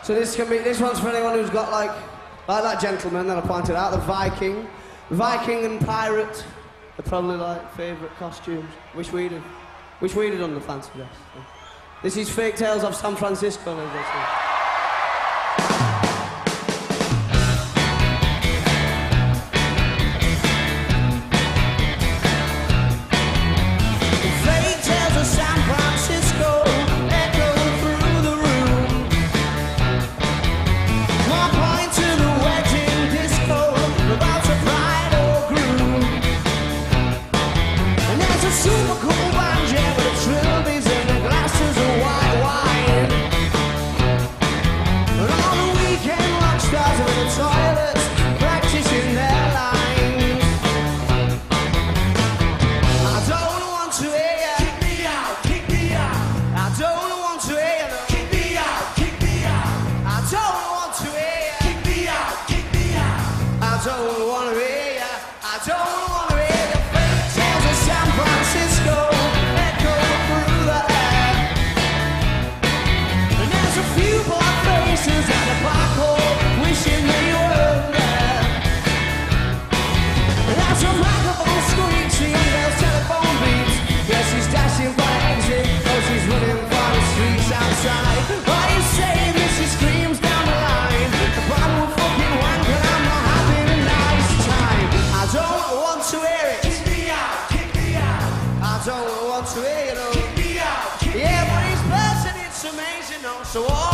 So this one's for anyone who's got like that gentleman that I pointed out, the Viking and pirate. They're probably like favourite costumes. Wish we'd have done the fancy dress. This is Fake Tales of San Francisco, as they say. So